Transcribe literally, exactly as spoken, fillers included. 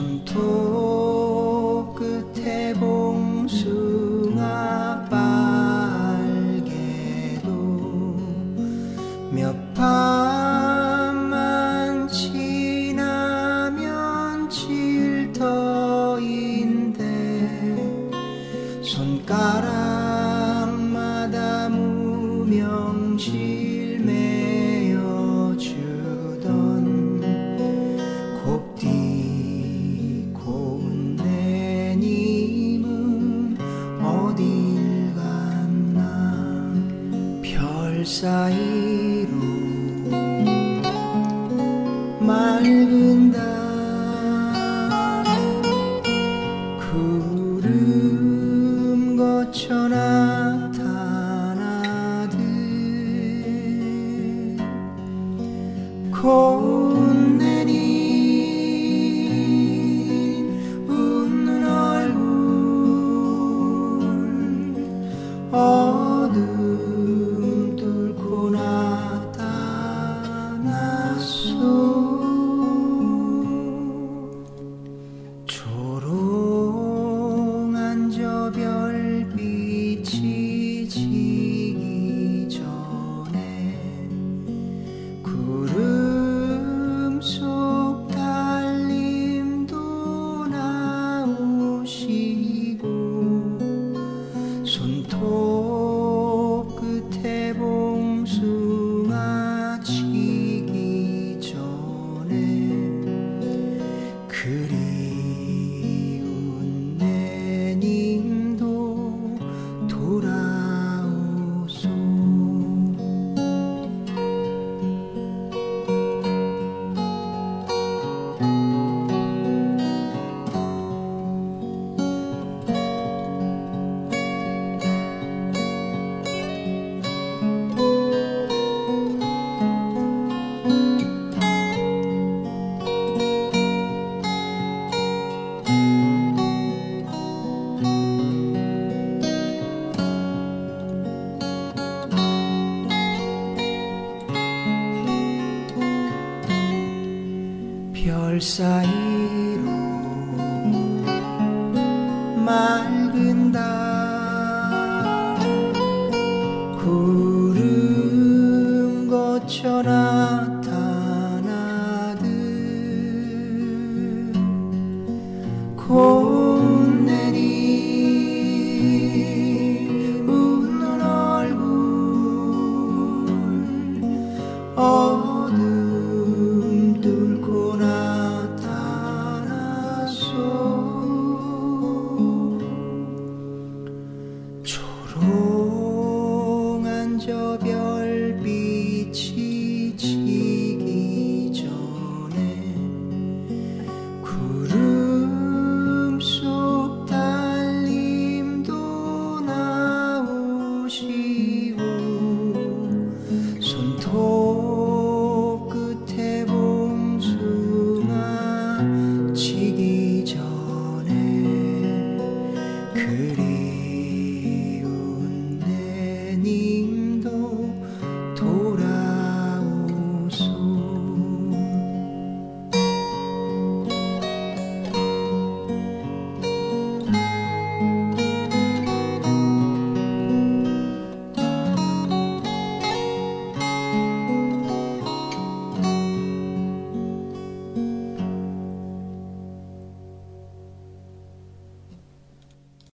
손톱 끝에 봉숭아 빨개도 몇 밤만 지나면 질 터인데 손가락마다 무명실 메어주던 곱디 고운 내 님은 어딜 갔나. 별 사이로 맑은 달 구름 거쳐 나타나듯 고운 내니 웃는 얼굴 어둠 뚫고 나타났소. 조롱한 저 별빛이 지기 전에 구름 속 달님도 나오시고 손톱 끝에 봉숭아 치기 전에 그리운 내 님도 돌아오소. 별 사이로 맑은 달 구름 거쳐 나타나듯 고운 내니 웃는 얼굴 어둠 뚫고 나타났소.